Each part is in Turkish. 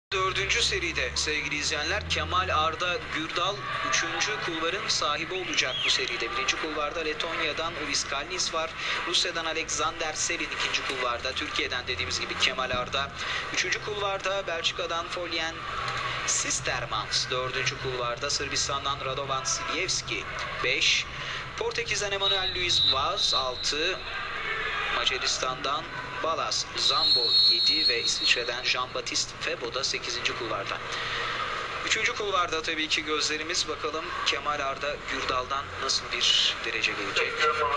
Dördüncü seride sevgili izleyenler Kemal Arda Gürdal 3. kulvarın sahibi olacak bu seride. Birinci kulvarda Letonya'dan Uvis Kalnis var. Rusya'dan Alexander Selin ikinci kulvarda. Türkiye'den dediğimiz gibi Kemal Arda. Üçüncü kulvarda Belçika'dan Folien Sistermans. Dördüncü kulvarda Sırbistan'dan Radovan Siljevski 5. Portekiz'den Emanuel Luis Vaz 6. Macaristan'dan Balas Zambo 7 ve İsviçre'den Jean-Baptiste Febo da 8. kulvarda. 3. kulvarda tabii ki gözlerimiz bakalım Kemal Arda Gürdal'dan nasıl bir derece gelecek.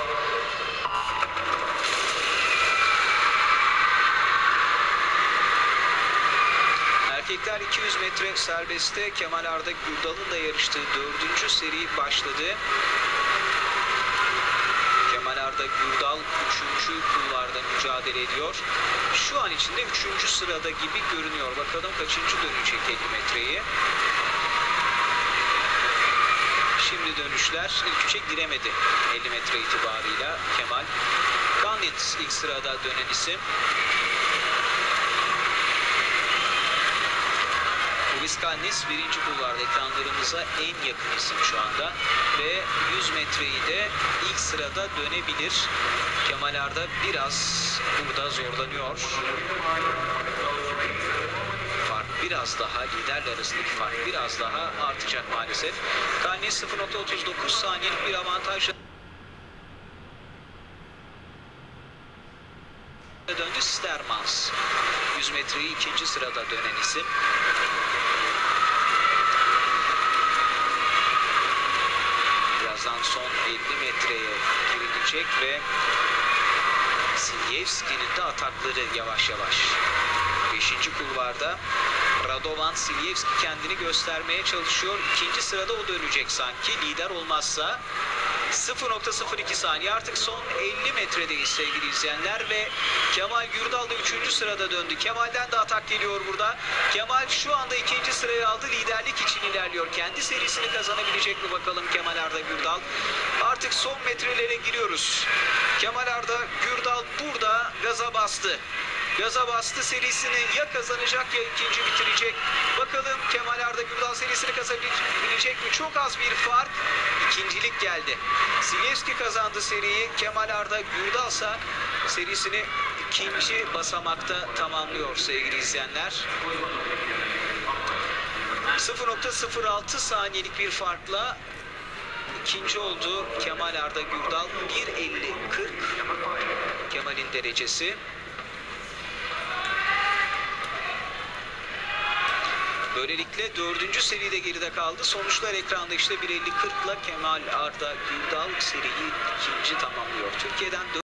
Erkekler 200 metre serbestte Kemal Arda Gürdal'ın da yarıştığı 4. seri başladı. Kemal Arda Gürdal 3. kulvarda mücadele ediyor. Şu an içinde 3. sırada gibi görünüyor. Bakalım kaçıncı dönecek 50 metreyi. Şimdi dönüşler. İlk 3'e giremedi 50 metre itibarıyla Kemal. Gandit ilk sırada dönen isim. Uvis Kalnis 1. kulvarda ekranlarımıza en yakın isim şu anda. Ve 100 metreyi de ilk sırada dönebilir. Kemal Arda biraz burada zorlanıyor. Fark biraz daha, liderler arasındaki fark biraz daha artacak maalesef. Kalnis 0.39 saniyelik bir avantajla döndü. Stermans 100 metreyi 2. sırada dönen isim. Birazdan son 50 metreye girilecek ve Siljevski'nin de atakları yavaş yavaş. 5. kulvarda Radovan Siljevski kendini göstermeye çalışıyor. 2. sırada o dönecek sanki. Lider olmazsa 0.02 saniye. Artık son 50 metredeyiz sevgili izleyenler ve Kemal Gürdal da 3. sırada döndü. Kemal'den de atak geliyor burada. Kemal şu anda 2. sırayı aldı. Liderlik için ilerliyor. Kendi serisini kazanabilecek mi bakalım Kemal Arda Gürdal. Artık son metrelere giriyoruz. Kemal Arda Gürdal burada gaza bastı. Gaza bastı, serisini ya kazanacak ya ikinci bitirecek. Bakalım Kemal Arda Gürdal serisini kazanabilecek mi? Çok az bir fark. İkincilik geldi. Siljevski kazandı seriyi. Kemal Arda Gürdalsa serisini ikinci basamakta tamamlıyor sevgili izleyenler. 0.06 saniyelik bir farkla ikinci oldu Kemal Arda Gürdal. 1.50.40 Kemal'in derecesi. Böylelikle 4. seride geride kaldı. Sonuçlar ekranda işte 1.50.40'la Kemal Arda Gürdal seriyi ikinci tamamlıyor. Türkiye'den